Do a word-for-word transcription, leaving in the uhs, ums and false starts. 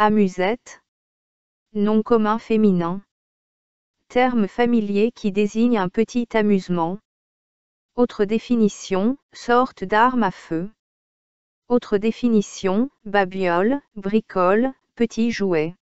Amusette. Nom commun féminin. Terme familier qui désigne un petit amusement. Autre définition, sorte d'arme à feu. Autre définition, babiole, bricole, petit jouet.